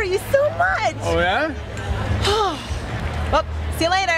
you so much. Oh yeah? Well, see you later.